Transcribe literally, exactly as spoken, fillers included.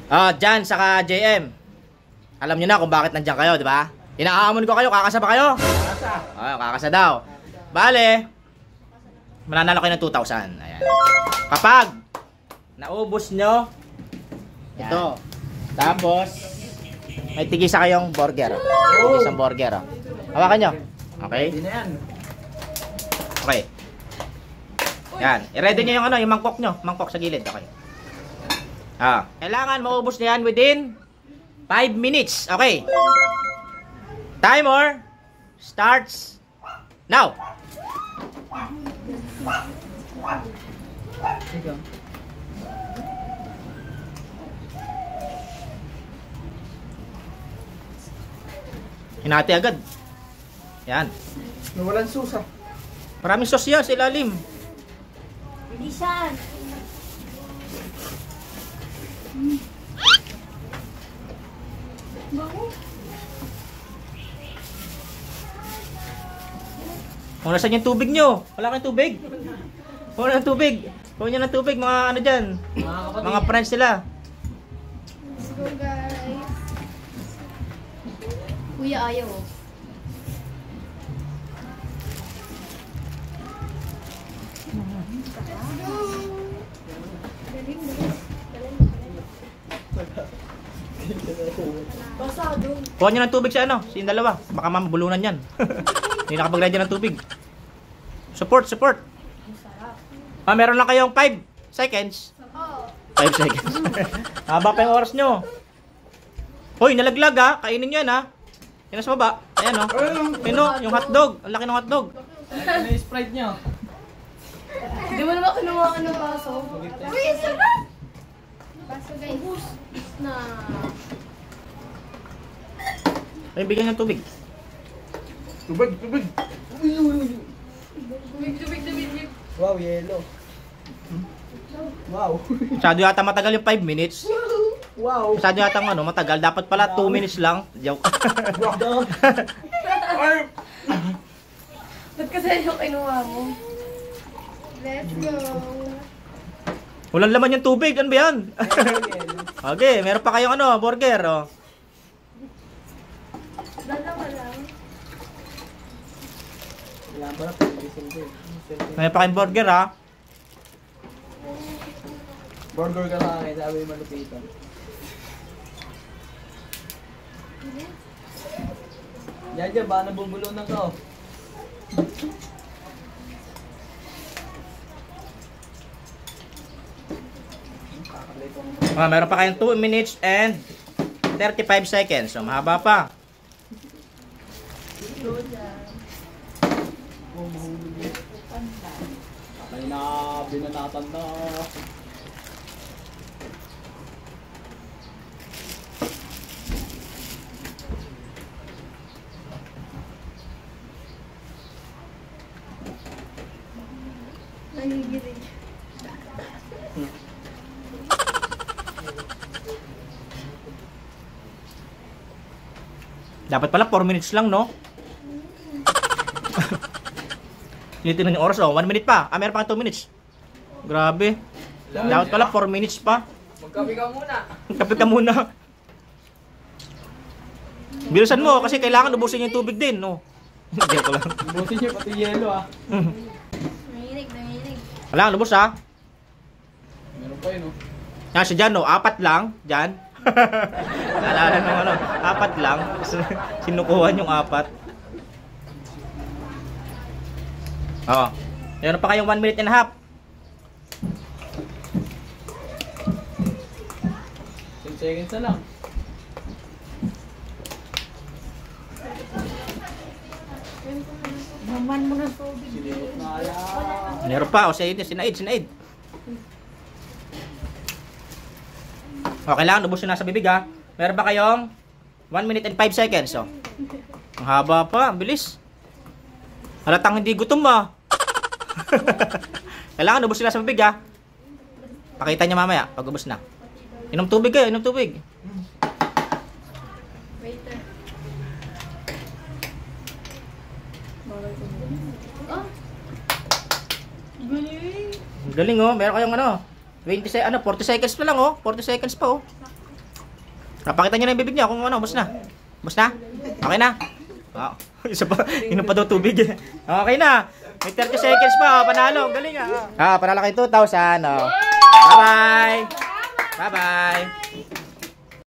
Ah, Jan, saka J M. Alam niyo na kung bakit nandiyan kayo, di ba? Inaamon ko kayo, kakasa ba kayo? Kakasa. Ah, kakasa daw. Bale, mananalo kayo ng two thousand. Ayan. Kapag naubos nyo ito, tapos may tigisa kayong burger. Tigisang burger. Oh. Hawakan nyo. Okay? Hindi na yan. Okay. Yan. I-ready nyo yung ano, yung mangkok nyo. Mangkok sa gilid. Okay. Ah, kailangan maubos nyo yan within five minutes. Okay. Timer starts now. Ikaw. Hinati agad. Yan. Nawalan susa. Maraming sauce yan sa ilalim. Bilisan. Bango. Kung nasan yung tubig nyo? Wala kayong tubig? Wala ng tubig. Kuha nyo ng tubig, mga ano dyan. Mga kapatid. Mga friends nila. Let's go, guys. Kuya, ayaw. oh. Galing, galing. Basado. Kuha nyo ng tubig sa ano, sa yung dalawa. Baka mamabulunan yan. Hindi nakapag-ready ng tubig. Support, support. Ah, meron lang kayong five seconds. Oh. five seconds. Haba pa yung oras nyo. Hoy, nalaglag ha. Kainin nyo yan ha. Yan sa baba. Ayan o. Pino, yung hotdog. Ang laki ng hotdog. Ano yung Sprite nyo? Hindi mo naman kinuha ka ng baso. Uy, sarap! Baso guys. Na. Ay, bigyan ng tubig. Tubig, tubig. Tubig, tubig, tubig. Wow, yellow. Wow. Masyado yata matagal yung five minutes. Wow. Masyado yata ano, matagal. Dapat pala two minutes lang. Joke. Ba't kasi yung kinuha mo? Let's go. Walang laman yung tubig. Ano ba yan? Okay, meron pa kayong ano, burger. Oh. Dalawa lang. Wala ba na pag-ising ko eh. Meron pa kayong burger ha. Burger ka lang eh, sabi yung malupitan. Yan dyan, baka nabubulunan ka oh. Ah, meron pa kayong two minutes and thirty-five seconds. So, mahaba pa. Ay na, binanatan na. Nangigirig. Dapat pala four minutes lang, no? Tinitingnan yung oras, oh. one minute pa. Ah, meron pa two minutes. Grabe. Dapat pala four minutes pa. Magkape ka muna. Kape ka muna. Bilisan mo, kasi kailangan ubusin yung tubig din, no? Hindi ko lang. Busin niyo pati yellow ah. Nanginig, nanginig. Kailangan ubus, ha? Meron pa yun oh. Yan, si Jan, no? Apat lang. Jan. Naalala nung ano, apat lang. Sinukuhan yung apat. Oo. Oh. Meron pa kayong one minute and a half. ten seconds na lang. Naman mo ng tubig. Sinipot na kaya. Meron pa. O, sinaid, sinaid, sinaid. O, kailangan ubos yung nasa bibig, ha? Meron pa kayong one minute and five seconds. O. Ang haba pa. Ang bilis. Halatang hindi gutom, ha? Kailangan ubos yung nasa bibig, ha? Pakita niya mamaya pag ubos na. Inom tubig kayo, inom tubig. Waiter. Oh. Galing. Ang galing, oh. Meron kayong ano, twenty se ano, forty seconds pa lang, oh. forty seconds pa, oh. Napakita niyo na yung bibig niya kung ano, ubos na. Ubos na? Okay na? Oh, isa pa, inom pa daw tubig eh. Okay na. May thirty seconds pa, oh, panalo. Galing ah. Ah, panalo kayo two thousand. Oh. Bye-bye. Bye-bye.